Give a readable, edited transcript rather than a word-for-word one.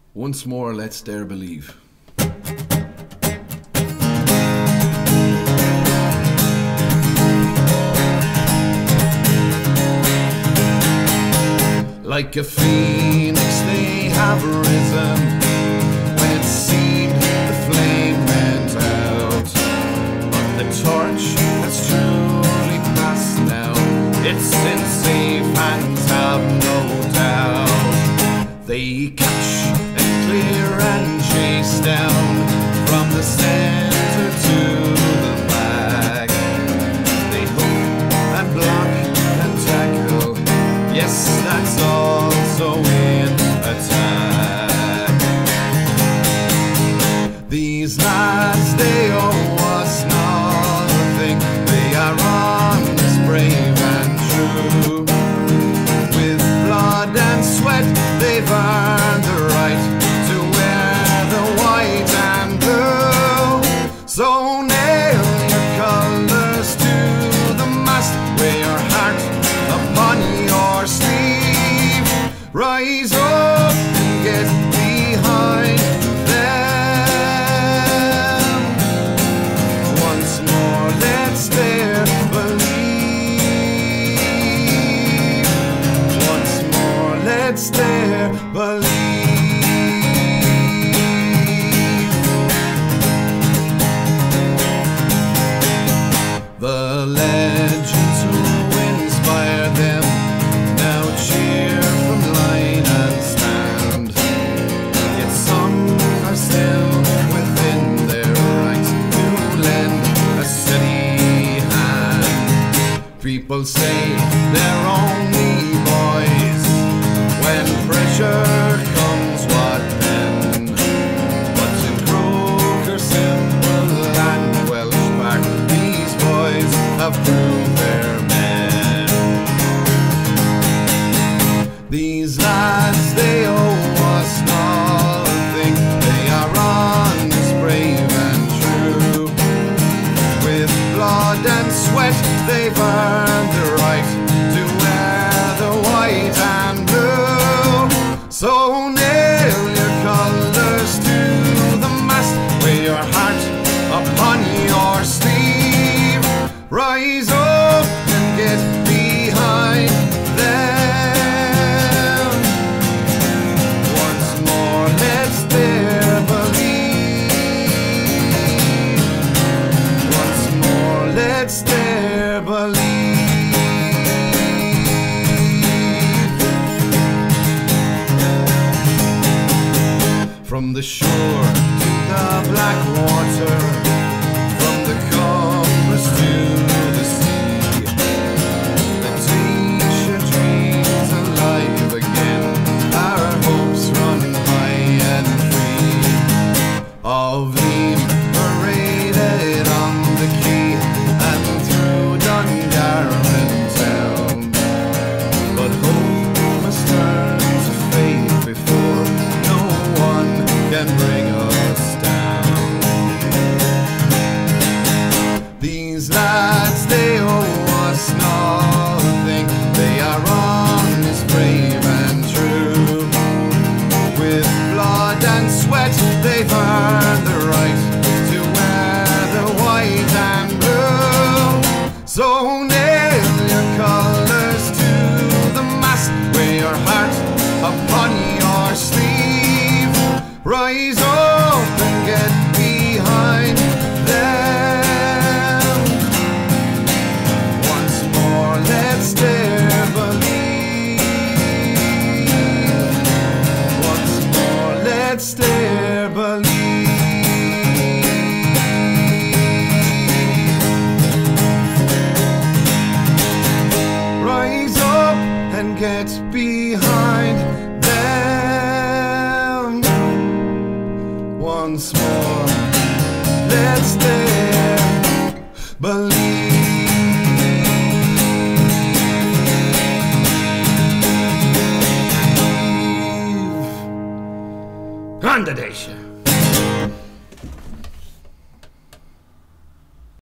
Once more, let's dare believe. Like a phoenix they have risen, when it seemed the flame went out. But the torch has truly passed now, it's in safe hands, have no doubt. They catch and clear and chase down, from the center to the back. They hook and block and tackle, yes, that's also in attack. These lads, they owe us nothing, they are honest, brave and true. With blood and sweat they've earned the right to wear the white and blue. So nail your colours to the mast, wear your heart upon your sleeve. Rise up and get behind them. Once more, let's dare believe. Once more, let's dare believe. The legends who inspire them now cheer from line and stand. Yet some are still within their rights to lend a steady hand. People say they're only boys, when pressure comes what then? But in Croker, Simple and Welsh Park, these boys have proved their men. These lads, they owe us nothing, they are honest, brave and true. With blood and sweat they've earned the right to wear the white and blue. So nail your colours to the mast, wear your heart upon your sleeve. Rise up and get behind them. Once more, let's dare believe. Once more, let's dare believe. From the shore to the black water, from the compass to the sea, the Deise dreams alive again, our hopes run high and free. Of Neill paraded on the quay and through Dungarvan town, but hope must turn to faith before no one can bring us down. These lads, they owe us nothing, they are honest, brave and true. With blood and sweat they've earned the right to wear the white and blue. So nail your colours to the mast, wear your heart upon your sleeve. Rise up and get behind them. Once more, let's dare believe. Once more, let's dare believe. Rise up and get behind them. Once more, let's dare believe. And the Deise.